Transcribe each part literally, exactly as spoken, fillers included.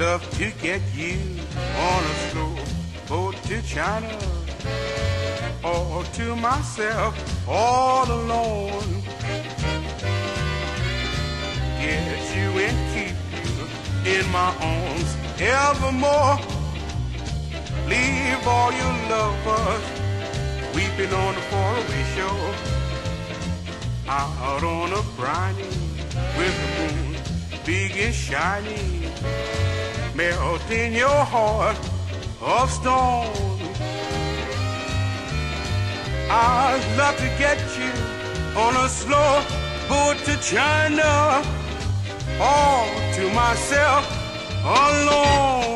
love to get you on a slow boat to China, or to myself all alone. Get you and keep you in my arms evermore. Leave all your lovers weeping on the faraway shore. Out on a briny with the moon big and shiny, melt in your heart of stone. I'd love to get you on a slow boat to China, all to myself alone.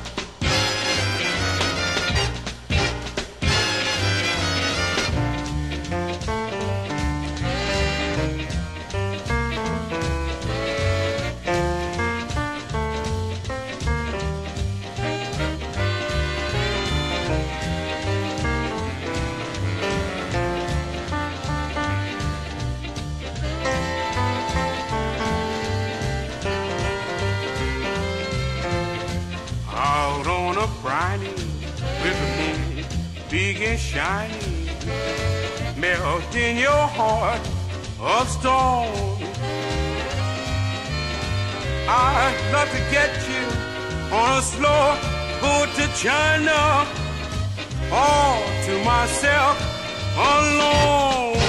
Briny with the moon big and shiny, melt in your heart of stone. I'd love to get you on a slow boat to China, all to myself alone.